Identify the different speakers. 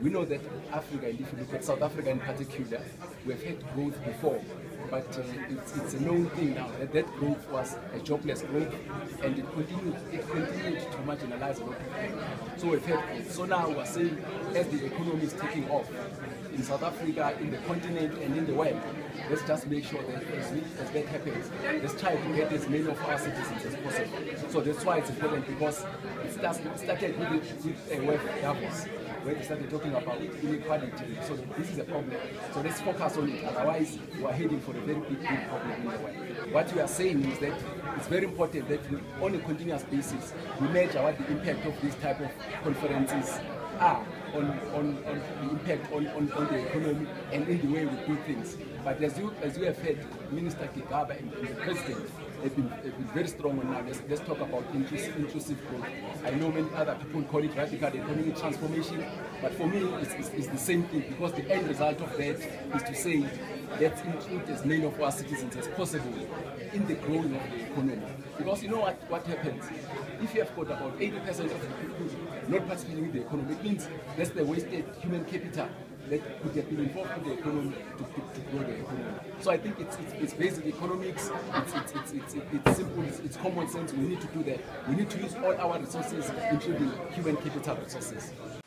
Speaker 1: We know that Africa, and if you look at South Africa in particular, we've had growth before, but it's a known thing now that that growth was a jobless growth, and it continued to marginalize a lot of people. So we've had growth. So now we're saying, as the economy is taking off in South Africa, in the continent, and in the world, let's just make sure that as that happens, let's try to get as many of our citizens as possible. So that's why it's important, because it started with a wealth Davos, where they started talking about inequality. So this is a problem. So let's focus on it. Otherwise, we are heading for a very big problem in the world. What we are saying is that it's very important that we, on a continuous basis, we measure what the impact of this type of conferences are on the impact on the economy and in the way we do things. But as you have heard, Minister Gigaba and the President have been very strong on now. Let's talk about inclusive growth. I know many other people call it radical economic transformation, but for me it's the same thing, because the end result of that is to say let's include as many of our citizens as possible in the growing of the economy. Because you know what happens? If you have got about 80% of the people not participating in the economy, it means that's the wasted human capital that could have been involved in the economy to grow the economy. So I think it's basic economics, it's simple, it's common sense. We need to do that. We need to use all our resources, including human capital resources.